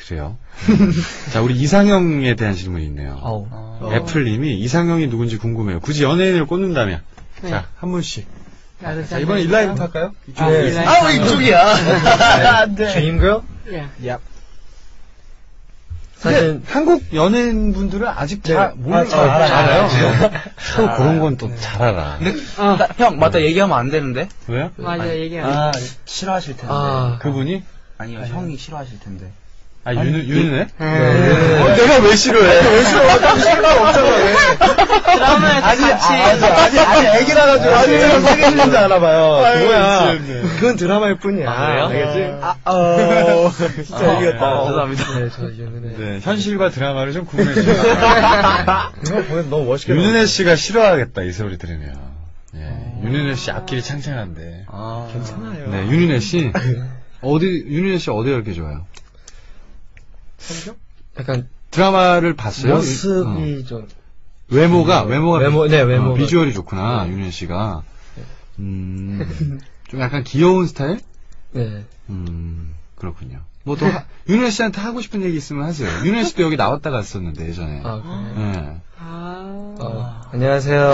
그래요. 자, 우리 이상형에 대한 질문이 있네요. 애플님이 이상형이 누군지 궁금해요. 굳이 연예인을 꼽는다면. 네. 자, 한 분씩. 자, 이번에 일라이부터 할까요? 이쪽이야. 안 돼. Dreamgirl? 예. 사실 한국 연예인분들은 아직 잘 알아요. 또 그런 건 또 잘 알아. 형, 맞다, 얘기하면 안 되는데? 왜요? 맞아, 얘기하네. 싫어하실 텐데. 그분이? 아니요, 형이 싫어하실 텐데. 윤은혜? 내가 왜 싫어해? 왜 싫어? 싫어 없잖아, 왜? 드라마에서 같이. 아니, 애기라 가지고. 아니, 사귀시는지 알아봐요. 뭐야. 그건 드라마일 뿐이야. 알겠지? 진짜 이겼다. 죄송합니다. 네, 저 윤은혜. 네, 현실과 드라마를 좀 구분해 주세요. 이거 보면 너무 멋있게. 윤은혜 씨가 싫어하겠다, 이 소리 들으면. 예, 윤은혜 씨 앞길이 창창한데. 괜찮아요. 네, 윤은혜 씨. 윤은혜 씨 어디가 이렇게 좋아요? 성격? 약간, 드라마를 봤어요? 모습이 좀. 외모가. 비주얼이 비주얼이 좋구나, 윤은혜 씨가. 좀 약간 귀여운 스타일? 네. 그렇군요. 뭐 또, 윤은혜 씨한테 하고 싶은 얘기 있으면 하세요. 윤은혜 씨도 여기 나왔다 갔었는데, 예전에. 그래요? 네. 안녕하세요.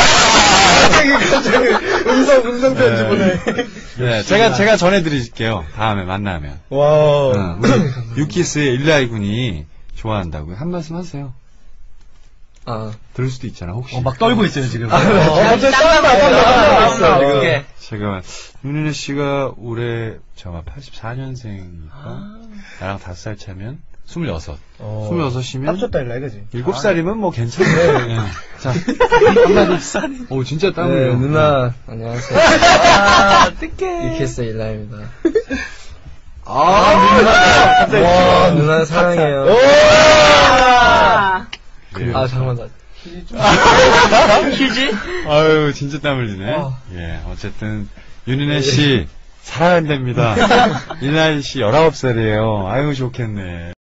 음성 편지 보내. 네, 제가 전해드릴게요. 다음에 만나면. 와. 우리 유키스의 일라이 군이 좋아한다고요. 한 말씀 하세요. 들을 수도 있잖아, 혹시. 막 떨고 있어요, 지금. 갑자기 땀나. 제가, 윤은혜 씨가 올해, 84년생이니까, 나랑 5살 차면, 26. 26이면. 땀 쳤다, 일라, 이거지. 7살이면 뭐 괜찮네. 네. 자, 한마디. 오, 진짜 땀 흘려. 누나, 안녕하세요. 어떡해. 유키스 일라입니다. 갑자기. 와, 누나 사랑해요. 그래요. 잠깐만. 휴지? 아유, 진짜 땀 흘리네. 예, 어쨌든, 윤은혜 씨, 사랑한답니다. 일라이 씨 19살이에요. 아유, 좋겠네.